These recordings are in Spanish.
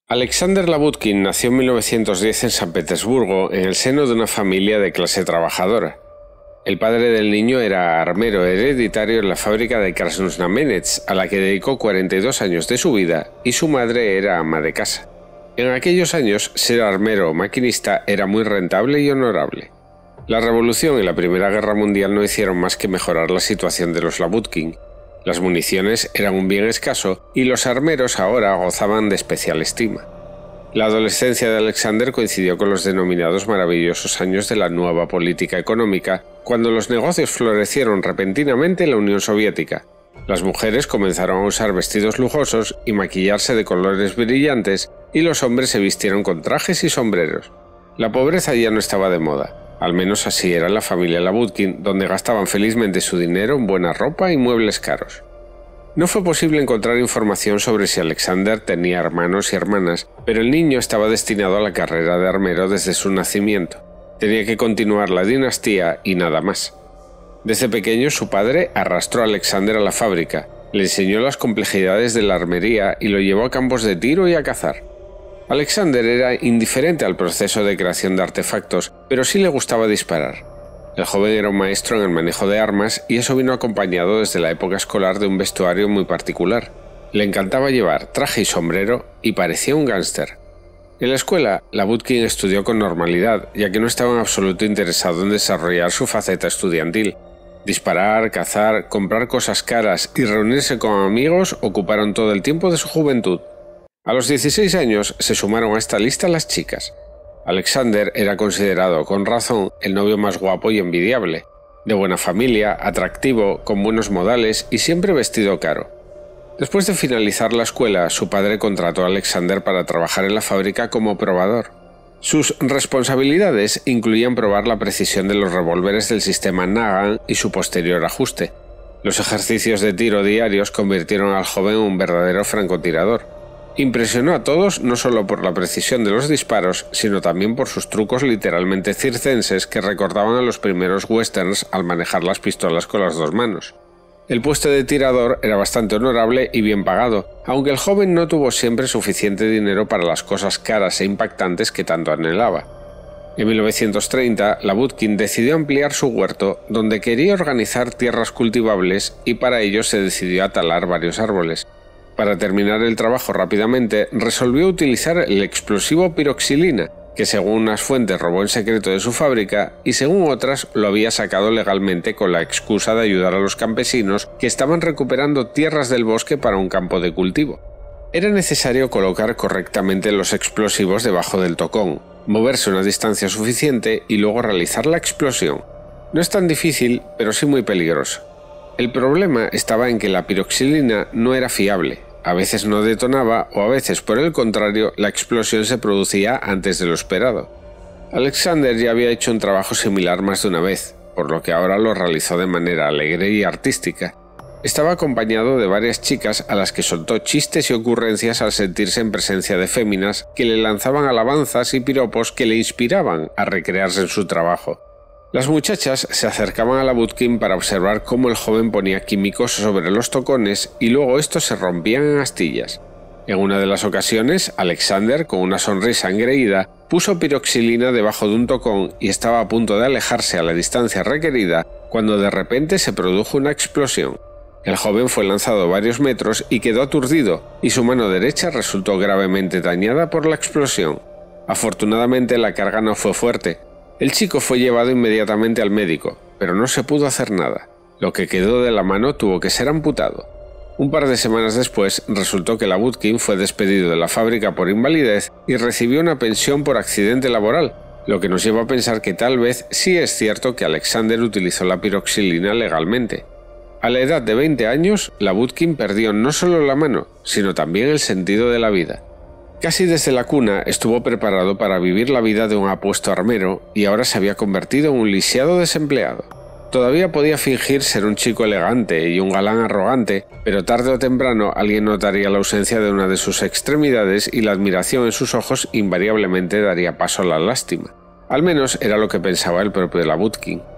Alexander Labutkin nació en 1910 en San Petersburgo, en el seno de una familia de clase trabajadora. El padre del niño era armero hereditario en la fábrica de Krasnoznamenets, a la que dedicó 42 años de su vida, y su madre era ama de casa. En aquellos años, ser armero o maquinista era muy rentable y honorable. La Revolución y la Primera Guerra Mundial no hicieron más que mejorar la situación de los Labutkin. Las municiones eran un bien escaso y los armeros ahora gozaban de especial estima. La adolescencia de Alexander coincidió con los denominados maravillosos años de la nueva política económica, cuando los negocios florecieron repentinamente en la Unión Soviética. Las mujeres comenzaron a usar vestidos lujosos y maquillarse de colores brillantes, y los hombres se vistieron con trajes y sombreros. La pobreza ya no estaba de moda. Al menos así era la familia Labutkin, donde gastaban felizmente su dinero en buena ropa y muebles caros. No fue posible encontrar información sobre si Alexander tenía hermanos y hermanas, pero el niño estaba destinado a la carrera de armero desde su nacimiento. Tenía que continuar la dinastía y nada más. Desde pequeño su padre arrastró a Alexander a la fábrica, le enseñó las complejidades de la armería y lo llevó a campos de tiro y a cazar. Alexander era indiferente al proceso de creación de artefactos, pero sí le gustaba disparar. El joven era un maestro en el manejo de armas y eso vino acompañado desde la época escolar de un vestuario muy particular. Le encantaba llevar traje y sombrero y parecía un gángster. En la escuela, Labutkin estudió con normalidad, ya que no estaba en absoluto interesado en desarrollar su faceta estudiantil. Disparar, cazar, comprar cosas caras y reunirse con amigos ocuparon todo el tiempo de su juventud. A los 16 años se sumaron a esta lista las chicas. Alexander era considerado, con razón, el novio más guapo y envidiable, de buena familia, atractivo, con buenos modales y siempre vestido caro. Después de finalizar la escuela, su padre contrató a Alexander para trabajar en la fábrica como probador. Sus responsabilidades incluían probar la precisión de los revólveres del sistema Nagant y su posterior ajuste. Los ejercicios de tiro diarios convirtieron al joven en un verdadero francotirador. Impresionó a todos no solo por la precisión de los disparos, sino también por sus trucos literalmente circenses que recordaban a los primeros westerns al manejar las pistolas con las dos manos. El puesto de tirador era bastante honorable y bien pagado, aunque el joven no tuvo siempre suficiente dinero para las cosas caras e impactantes que tanto anhelaba. En 1930, Labutkin decidió ampliar su huerto, donde quería organizar tierras cultivables y para ello se decidió a talar varios árboles. Para terminar el trabajo rápidamente, resolvió utilizar el explosivo piroxilina, que según unas fuentes robó en secreto de su fábrica y según otras lo había sacado legalmente con la excusa de ayudar a los campesinos que estaban recuperando tierras del bosque para un campo de cultivo. Era necesario colocar correctamente los explosivos debajo del tocón, moverse una distancia suficiente y luego realizar la explosión. No es tan difícil, pero sí muy peligroso. El problema estaba en que la piroxilina no era fiable. A veces no detonaba o a veces, por el contrario, la explosión se producía antes de lo esperado. Alexander ya había hecho un trabajo similar más de una vez, por lo que ahora lo realizó de manera alegre y artística. Estaba acompañado de varias chicas a las que soltó chistes y ocurrencias al sentirse en presencia de féminas que le lanzaban alabanzas y piropos que le inspiraban a recrearse en su trabajo. Las muchachas se acercaban a Labutkin para observar cómo el joven ponía químicos sobre los tocones y luego estos se rompían en astillas. En una de las ocasiones, Alexander, con una sonrisa engreída, puso piroxilina debajo de un tocón y estaba a punto de alejarse a la distancia requerida cuando de repente se produjo una explosión. El joven fue lanzado varios metros y quedó aturdido, y su mano derecha resultó gravemente dañada por la explosión. Afortunadamente la carga no fue fuerte. El chico fue llevado inmediatamente al médico, pero no se pudo hacer nada. Lo que quedó de la mano tuvo que ser amputado. Un par de semanas después, resultó que Labutkin fue despedido de la fábrica por invalidez y recibió una pensión por accidente laboral, lo que nos lleva a pensar que tal vez sí es cierto que Alexander utilizó la piroxilina legalmente. A la edad de 20 años, Labutkin perdió no solo la mano, sino también el sentido de la vida. Casi desde la cuna estuvo preparado para vivir la vida de un apuesto armero y ahora se había convertido en un lisiado desempleado. Todavía podía fingir ser un chico elegante y un galán arrogante, pero tarde o temprano alguien notaría la ausencia de una de sus extremidades y la admiración en sus ojos invariablemente daría paso a la lástima. Al menos era lo que pensaba el propio Labutkin.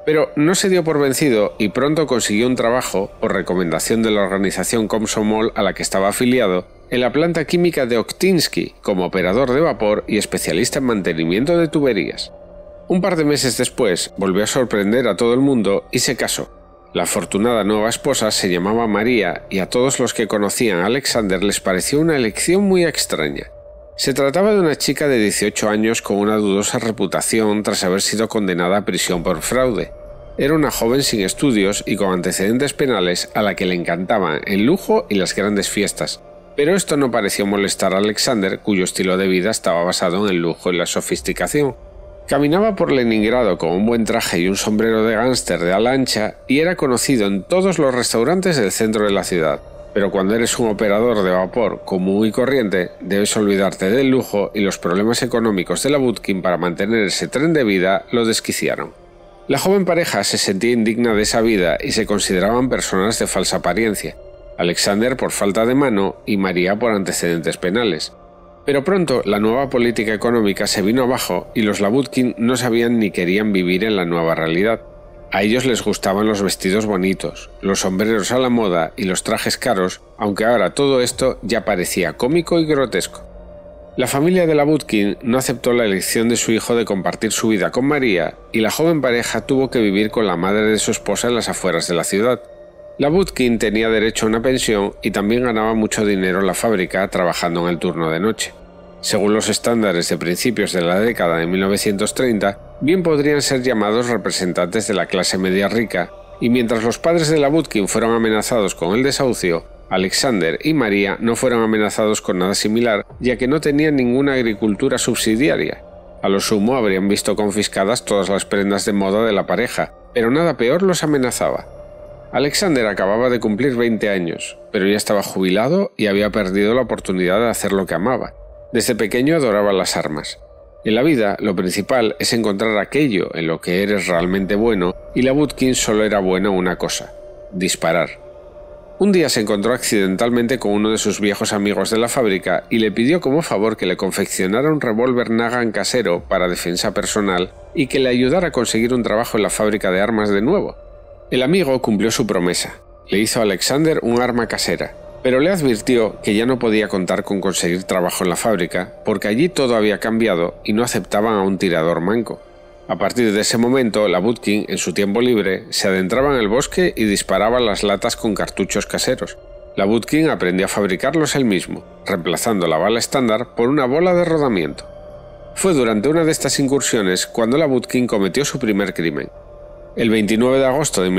Pero no se dio por vencido y pronto consiguió un trabajo, por recomendación de la organización Komsomol a la que estaba afiliado, en la planta química de Oktinsky como operador de vapor y especialista en mantenimiento de tuberías. Un par de meses después volvió a sorprender a todo el mundo y se casó. La afortunada nueva esposa se llamaba María y a todos los que conocían a Alexander les pareció una elección muy extraña. Se trataba de una chica de 18 años con una dudosa reputación tras haber sido condenada a prisión por fraude. Era una joven sin estudios y con antecedentes penales a la que le encantaban el lujo y las grandes fiestas. Pero esto no pareció molestar a Alexander, cuyo estilo de vida estaba basado en el lujo y la sofisticación. Caminaba por Leningrado con un buen traje y un sombrero de gánster de ala ancha y era conocido en todos los restaurantes del centro de la ciudad. Pero cuando eres un operador de vapor común y corriente, debes olvidarte del lujo y los problemas económicos de la Budkin para mantener ese tren de vida lo desquiciaron. La joven pareja se sentía indigna de esa vida y se consideraban personas de falsa apariencia. Alexander por falta de mano y María por antecedentes penales. Pero pronto la nueva política económica se vino abajo y los Labudkin no sabían ni querían vivir en la nueva realidad. A ellos les gustaban los vestidos bonitos, los sombreros a la moda y los trajes caros, aunque ahora todo esto ya parecía cómico y grotesco. La familia de Labudkin no aceptó la elección de su hijo de compartir su vida con María y la joven pareja tuvo que vivir con la madre de su esposa en las afueras de la ciudad. Labudkin tenía derecho a una pensión y también ganaba mucho dinero en la fábrica trabajando en el turno de noche. Según los estándares de principios de la década de 1930, bien podrían ser llamados representantes de la clase media rica, y mientras los padres de Labudkin fueron amenazados con el desahucio, Alexander y María no fueron amenazados con nada similar, ya que no tenían ninguna agricultura subsidiaria. A lo sumo habrían visto confiscadas todas las prendas de moda de la pareja, pero nada peor los amenazaba. Alexander acababa de cumplir 20 años, pero ya estaba jubilado y había perdido la oportunidad de hacer lo que amaba. Desde pequeño adoraba las armas. En la vida, lo principal es encontrar aquello en lo que eres realmente bueno, y Labudkin solo era bueno en una cosa: disparar. Un día se encontró accidentalmente con uno de sus viejos amigos de la fábrica y le pidió como favor que le confeccionara un revólver Nagant casero para defensa personal y que le ayudara a conseguir un trabajo en la fábrica de armas de nuevo. El amigo cumplió su promesa. Le hizo a Alexander un arma casera, pero le advirtió que ya no podía contar con conseguir trabajo en la fábrica porque allí todo había cambiado y no aceptaban a un tirador manco. A partir de ese momento, Labudkin, en su tiempo libre, se adentraba en el bosque y disparaba las latas con cartuchos caseros. Labudkin aprendió a fabricarlos él mismo, reemplazando la bala estándar por una bola de rodamiento. Fue durante una de estas incursiones cuando Labudkin cometió su primer crimen. El 29 de agosto de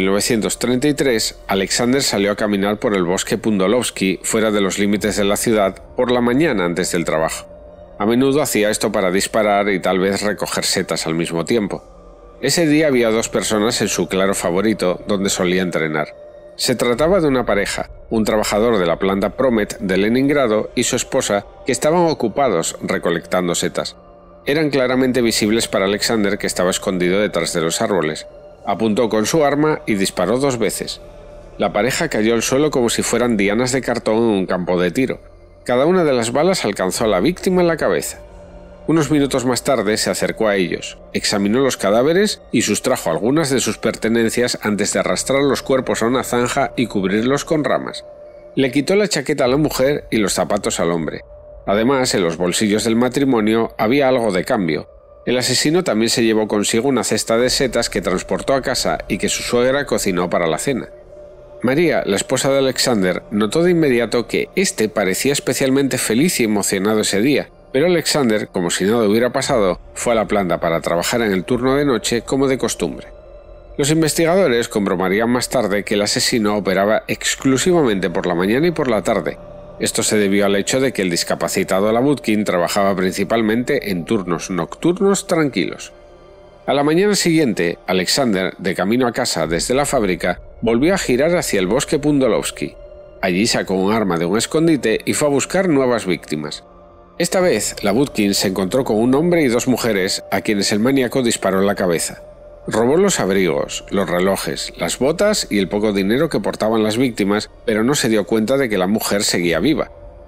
1933, Alexander salió a caminar por el bosque Pundolovsky, fuera de los límites de la ciudad, por la mañana antes del trabajo. A menudo hacía esto para disparar y tal vez recoger setas al mismo tiempo. Ese día había dos personas en su claro favorito, donde solía entrenar. Se trataba de una pareja, un trabajador de la planta Promet de Leningrado y su esposa, que estaban ocupados recolectando setas. Eran claramente visibles para Alexander, que estaba escondido detrás de los árboles. Apuntó con su arma y disparó 2 veces. La pareja cayó al suelo como si fueran dianas de cartón en un campo de tiro. Cada una de las balas alcanzó a la víctima en la cabeza. Unos minutos más tarde se acercó a ellos, examinó los cadáveres y sustrajo algunas de sus pertenencias antes de arrastrar los cuerpos a una zanja y cubrirlos con ramas. Le quitó la chaqueta a la mujer y los zapatos al hombre. Además, en los bolsillos del matrimonio había algo de cambio. El asesino también se llevó consigo una cesta de setas que transportó a casa y que su suegra cocinó para la cena. María, la esposa de Alexander, notó de inmediato que éste parecía especialmente feliz y emocionado ese día, pero Alexander, como si nada hubiera pasado, fue a la planta para trabajar en el turno de noche como de costumbre. Los investigadores comprobarían más tarde que el asesino operaba exclusivamente por la mañana y por la tarde. Esto se debió al hecho de que el discapacitado Labudkin trabajaba principalmente en turnos nocturnos tranquilos. A la mañana siguiente, Alexander, de camino a casa desde la fábrica, volvió a girar hacia el bosque Pundolovsky. Allí sacó un arma de un escondite y fue a buscar nuevas víctimas. Esta vez, Labudkin se encontró con un hombre y 2 mujeres a quienes el maníaco disparó en la cabeza. Robó los abrigos, los relojes, las botas y el poco dinero que portaban las víctimas, pero no se dio cuenta de que la mujer seguía viva.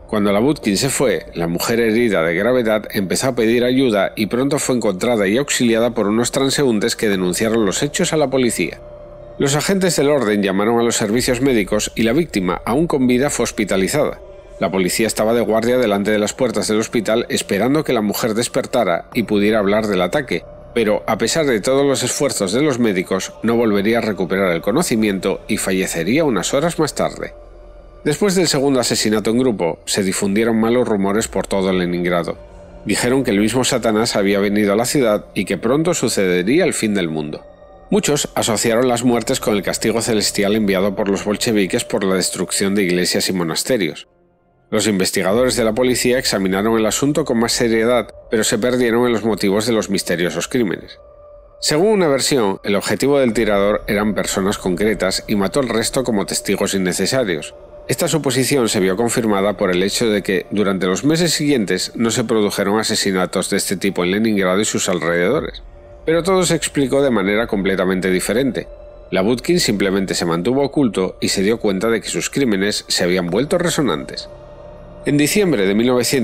Cuando Labudkin se fue, la mujer herida de gravedad empezó a pedir ayuda y pronto fue encontrada y auxiliada por unos transeúntes que denunciaron los hechos a la policía. Los agentes del orden llamaron a los servicios médicos y la víctima, aún con vida, fue hospitalizada. La policía estaba de guardia delante de las puertas del hospital esperando que la mujer despertara y pudiera hablar del ataque, pero a pesar de todos los esfuerzos de los médicos, no volvería a recuperar el conocimiento y fallecería unas horas más tarde. Después del segundo asesinato en grupo, se difundieron malos rumores por todo Leningrado. Dijeron que el mismo Satanás había venido a la ciudad y que pronto sucedería el fin del mundo. Muchos asociaron las muertes con el castigo celestial enviado por los bolcheviques por la destrucción de iglesias y monasterios. Los investigadores de la policía examinaron el asunto con más seriedad, pero se perdieron en los motivos de los misteriosos crímenes. Según una versión, el objetivo del tirador eran personas concretas y mató al resto como testigos innecesarios. Esta suposición se vio confirmada por el hecho de que, durante los meses siguientes, no se produjeron asesinatos de este tipo en Leningrado y sus alrededores. Pero todo se explicó de manera completamente diferente. Labudkin simplemente se mantuvo oculto y se dio cuenta de que sus crímenes se habían vuelto resonantes. En diciembre de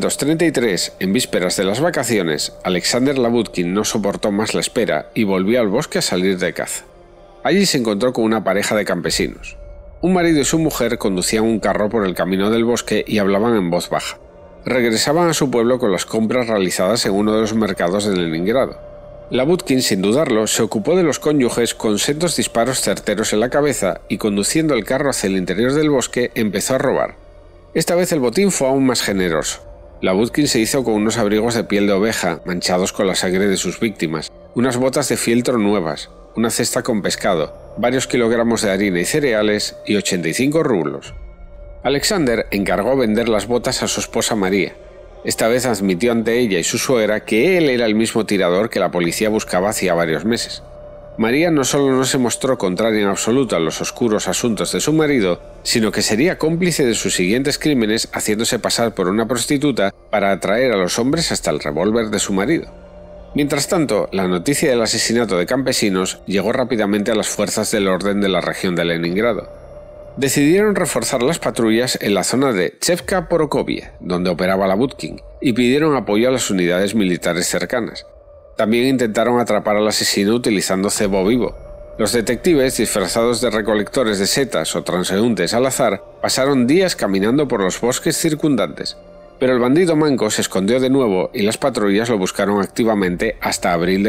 1933, en vísperas de las vacaciones, Alexander Labudkin no soportó más la espera y volvió al bosque a salir de caza. Allí se encontró con una pareja de campesinos. Un marido y su mujer conducían un carro por el camino del bosque y hablaban en voz baja. Regresaban a su pueblo con las compras realizadas en uno de los mercados de Leningrado. Labudkin, sin dudarlo, se ocupó de los cónyuges con sendos disparos certeros en la cabeza y, conduciendo el carro hacia el interior del bosque, empezó a robar. Esta vez el botín fue aún más generoso. Labudkin se hizo con unos abrigos de piel de oveja manchados con la sangre de sus víctimas, unas botas de fieltro nuevas, una cesta con pescado, varios kilogramos de harina y cereales y 85 rublos. Alexander encargó vender las botas a su esposa María. Esta vez admitió ante ella y su suegra que él era el mismo tirador que la policía buscaba hacía varios meses. María no solo no se mostró contraria en absoluto a los oscuros asuntos de su marido, sino que sería cómplice de sus siguientes crímenes haciéndose pasar por una prostituta para atraer a los hombres hasta el revólver de su marido. Mientras tanto, la noticia del asesinato de campesinos llegó rápidamente a las fuerzas del orden de la región de Leningrado. Decidieron reforzar las patrullas en la zona de Chevka-Porokovie, donde operaba Labudkin, y pidieron apoyo a las unidades militares cercanas. También intentaron atrapar al asesino utilizando cebo vivo. Los detectives, disfrazados de recolectores de setas o transeúntes al azar, pasaron días caminando por los bosques circundantes. Pero el bandido manco se escondió de nuevo y las patrullas lo buscaron activamente hasta abril de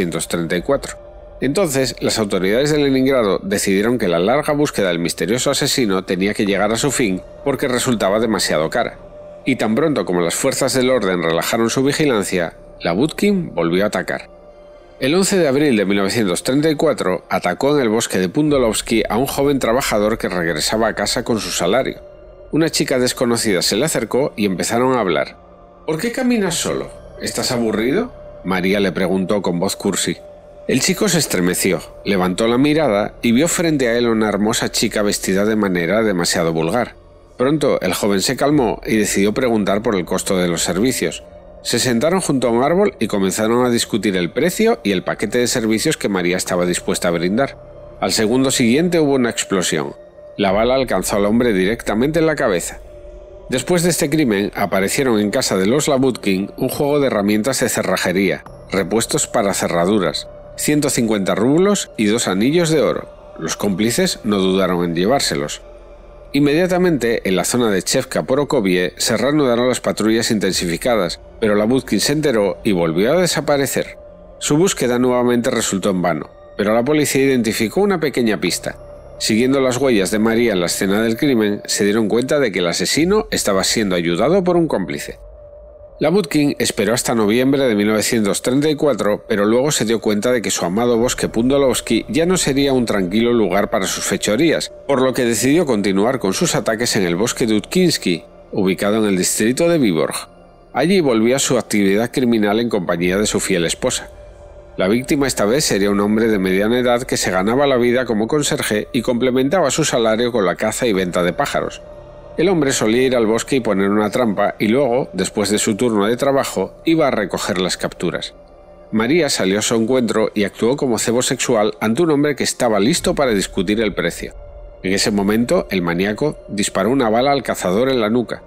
1934. Entonces, las autoridades de Leningrado decidieron que la larga búsqueda del misterioso asesino tenía que llegar a su fin porque resultaba demasiado cara. Y tan pronto como las fuerzas del orden relajaron su vigilancia, Labudkin volvió a atacar. El 11 de abril de 1934 atacó en el bosque de Pundolovsky a un joven trabajador que regresaba a casa con su salario. Una chica desconocida se le acercó y empezaron a hablar. «¿Por qué caminas solo? ¿Estás aburrido?», María le preguntó con voz cursi. El chico se estremeció, levantó la mirada y vio frente a él una hermosa chica vestida de manera demasiado vulgar. Pronto el joven se calmó y decidió preguntar por el costo de los servicios. Se sentaron junto a un árbol y comenzaron a discutir el precio y el paquete de servicios que María estaba dispuesta a brindar. Al segundo siguiente hubo una explosión. La bala alcanzó al hombre directamente en la cabeza. Después de este crimen, aparecieron en casa de los Labudkin un juego de herramientas de cerrajería, repuestos para cerraduras, 150 rublos y 2 anillos de oro. Los cómplices no dudaron en llevárselos. Inmediatamente, en la zona de Chevka-Porokovie se reanudaron las patrullas intensificadas, pero Labudkin se enteró y volvió a desaparecer. Su búsqueda nuevamente resultó en vano, pero la policía identificó una pequeña pista. Siguiendo las huellas de María en la escena del crimen, se dieron cuenta de que el asesino estaba siendo ayudado por un cómplice. Labudkin esperó hasta noviembre de 1934, pero luego se dio cuenta de que su amado bosque Pundolovsky ya no sería un tranquilo lugar para sus fechorías, por lo que decidió continuar con sus ataques en el bosque de Utkinsky, ubicado en el distrito de Vyborg. Allí volvía a su actividad criminal en compañía de su fiel esposa. La víctima esta vez sería un hombre de mediana edad que se ganaba la vida como conserje y complementaba su salario con la caza y venta de pájaros. El hombre solía ir al bosque y poner una trampa y luego, después de su turno de trabajo, iba a recoger las capturas. María salió a su encuentro y actuó como cebo sexual ante un hombre que estaba listo para discutir el precio. En ese momento, el maníaco disparó una bala al cazador en la nuca.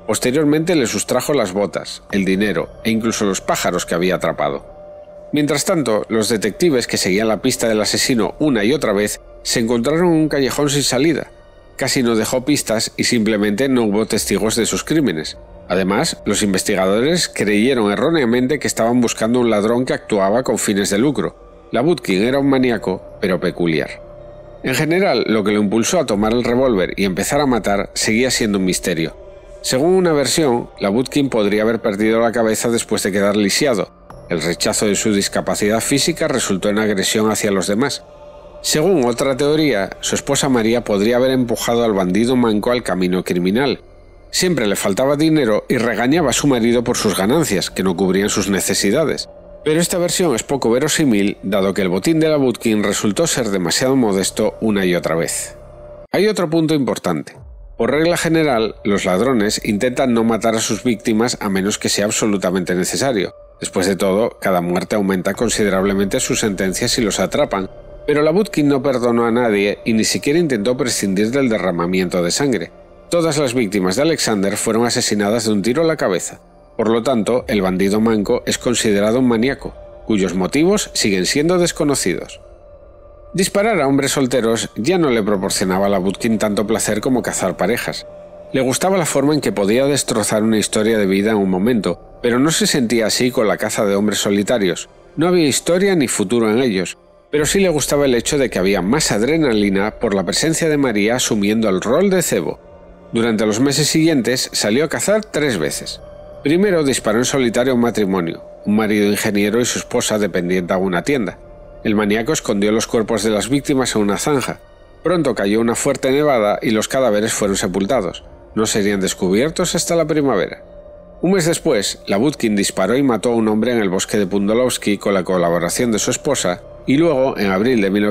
Posteriormente le sustrajo las botas, el dinero e incluso los pájaros que había atrapado. Mientras tanto, los detectives que seguían la pista del asesino una y otra vez se encontraron en un callejón sin salida. Casi no dejó pistas y simplemente no hubo testigos de sus crímenes. Además, los investigadores creyeron erróneamente que estaban buscando un ladrón que actuaba con fines de lucro. Labudkin era un maníaco, pero peculiar. En general, lo que lo impulsó a tomar el revólver y empezar a matar seguía siendo un misterio. Según una versión, Labudkin podría haber perdido la cabeza después de quedar lisiado. El rechazo de su discapacidad física resultó en agresión hacia los demás. Según otra teoría, su esposa María podría haber empujado al bandido manco al camino criminal. Siempre le faltaba dinero y regañaba a su marido por sus ganancias, que no cubrían sus necesidades. Pero esta versión es poco verosímil, dado que el botín de Labudkin resultó ser demasiado modesto una y otra vez. Hay otro punto importante. Por regla general, los ladrones intentan no matar a sus víctimas a menos que sea absolutamente necesario. Después de todo, cada muerte aumenta considerablemente su sentencia si los atrapan, pero Labudkin no perdonó a nadie y ni siquiera intentó prescindir del derramamiento de sangre. Todas las víctimas de Alexander fueron asesinadas de un tiro a la cabeza. Por lo tanto, el bandido manco es considerado un maníaco, cuyos motivos siguen siendo desconocidos. Disparar a hombres solteros ya no le proporcionaba a Labudkin tanto placer como cazar parejas. Le gustaba la forma en que podía destrozar una historia de vida en un momento, pero no se sentía así con la caza de hombres solitarios. No había historia ni futuro en ellos, pero sí le gustaba el hecho de que había más adrenalina por la presencia de María asumiendo el rol de cebo. Durante los meses siguientes salió a cazar 3 veces. Primero disparó en solitario a un matrimonio, un marido ingeniero y su esposa dependiente a una tienda. El maníaco escondió los cuerpos de las víctimas en una zanja. Pronto cayó una fuerte nevada y los cadáveres fueron sepultados. No serían descubiertos hasta la primavera. Un mes después, Labudkin disparó y mató a un hombre en el bosque de Pundolovsky con la colaboración de su esposa, y luego, en abril de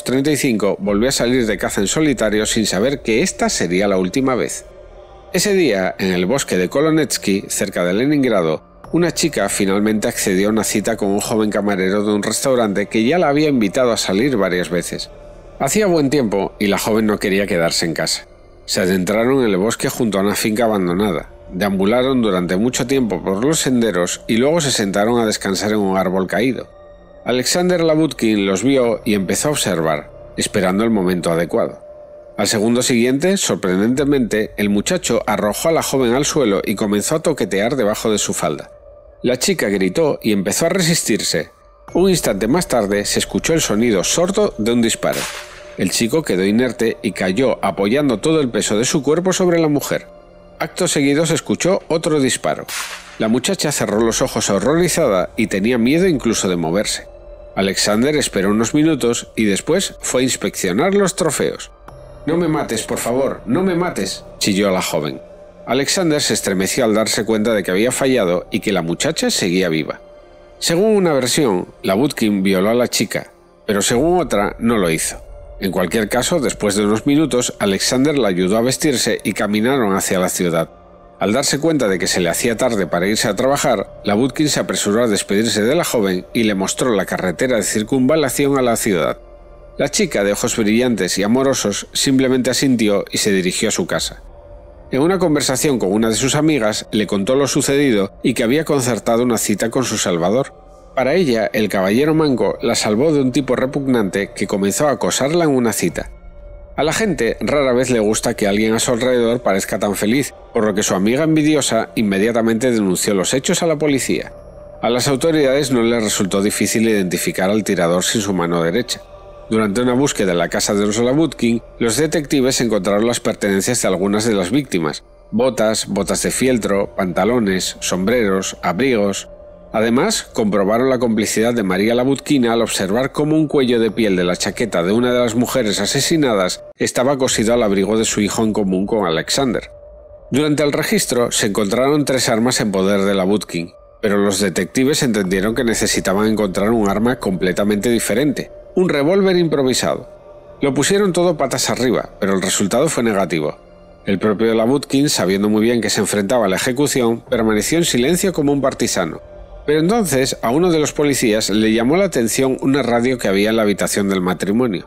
1935, volvió a salir de caza en solitario sin saber que esta sería la última vez. Ese día, en el bosque de Kolonetsky, cerca de Leningrado, una chica finalmente accedió a una cita con un joven camarero de un restaurante que ya la había invitado a salir varias veces. Hacía buen tiempo y la joven no quería quedarse en casa. Se adentraron en el bosque junto a una finca abandonada, deambularon durante mucho tiempo por los senderos y luego se sentaron a descansar en un árbol caído. Alexander Labudkin los vio y empezó a observar, esperando el momento adecuado. Al segundo siguiente, sorprendentemente, el muchacho arrojó a la joven al suelo y comenzó a toquetear debajo de su falda. La chica gritó y empezó a resistirse. Un instante más tarde se escuchó el sonido sordo de un disparo. El chico quedó inerte y cayó apoyando todo el peso de su cuerpo sobre la mujer. Acto seguido se escuchó otro disparo. La muchacha cerró los ojos horrorizada y tenía miedo incluso de moverse. Alexander esperó unos minutos y después fue a inspeccionar los trofeos. «No me mates, por favor, no me mates», chilló la joven. Alexander se estremeció al darse cuenta de que había fallado y que la muchacha seguía viva. Según una versión, Labudkin violó a la chica, pero según otra, no lo hizo. En cualquier caso, después de unos minutos, Alexander la ayudó a vestirse y caminaron hacia la ciudad. Al darse cuenta de que se le hacía tarde para irse a trabajar, Labudkin se apresuró a despedirse de la joven y le mostró la carretera de circunvalación a la ciudad. La chica, de ojos brillantes y amorosos, simplemente asintió y se dirigió a su casa. En una conversación con una de sus amigas, le contó lo sucedido y que había concertado una cita con su salvador. Para ella, el caballero manco la salvó de un tipo repugnante que comenzó a acosarla en una cita. A la gente rara vez le gusta que alguien a su alrededor parezca tan feliz, por lo que su amiga envidiosa inmediatamente denunció los hechos a la policía. A las autoridades no les resultó difícil identificar al tirador sin su mano derecha. Durante una búsqueda en la casa de los Labudkin, los detectives encontraron las pertenencias de algunas de las víctimas: botas, botas de fieltro, pantalones, sombreros, abrigos. Además, comprobaron la complicidad de María Labudkina al observar cómo un cuello de piel de la chaqueta de una de las mujeres asesinadas estaba cosido al abrigo de su hijo en común con Alexander. Durante el registro se encontraron 3 armas en poder de Labudkin, pero los detectives entendieron que necesitaban encontrar un arma completamente diferente: un revólver improvisado. Lo pusieron todo patas arriba, pero el resultado fue negativo. El propio Labudkin, sabiendo muy bien que se enfrentaba a la ejecución, permaneció en silencio como un partisano. Pero entonces a uno de los policías le llamó la atención una radio que había en la habitación del matrimonio.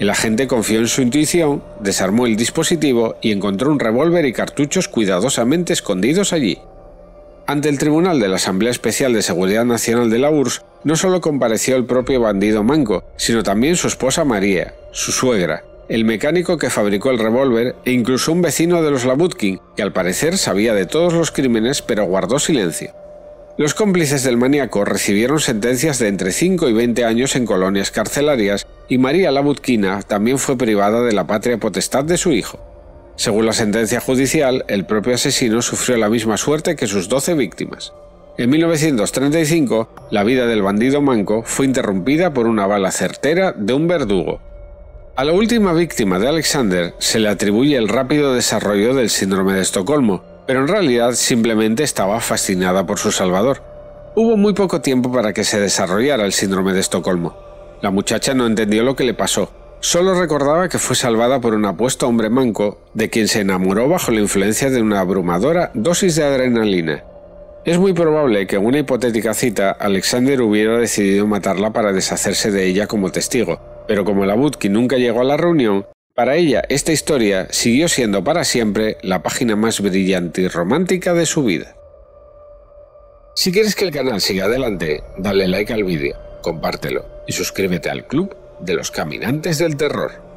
El agente confió en su intuición, desarmó el dispositivo y encontró un revólver y cartuchos cuidadosamente escondidos allí. Ante el tribunal de la Asamblea Especial de Seguridad Nacional de la URSS, no solo compareció el propio bandido Manco, sino también su esposa María, su suegra, el mecánico que fabricó el revólver e incluso un vecino de los Labutkin, que al parecer sabía de todos los crímenes pero guardó silencio. Los cómplices del maníaco recibieron sentencias de entre 5 y 20 años en colonias carcelarias y María Labutkina también fue privada de la patria potestad de su hijo. Según la sentencia judicial, el propio asesino sufrió la misma suerte que sus 12 víctimas. En 1935, la vida del bandido Manco fue interrumpida por una bala certera de un verdugo. A la última víctima de Alexander se le atribuye el rápido desarrollo del síndrome de Estocolmo, pero en realidad simplemente estaba fascinada por su salvador. Hubo muy poco tiempo para que se desarrollara el síndrome de Estocolmo. La muchacha no entendió lo que le pasó, solo recordaba que fue salvada por un apuesto hombre manco, de quien se enamoró bajo la influencia de una abrumadora dosis de adrenalina. Es muy probable que en una hipotética cita Alexander hubiera decidido matarla para deshacerse de ella como testigo, pero como Labutkin nunca llegó a la reunión, para ella esta historia siguió siendo para siempre la página más brillante y romántica de su vida. Si quieres que el canal siga adelante, dale like al vídeo, compártelo y suscríbete al Club de los Caminantes del Terror.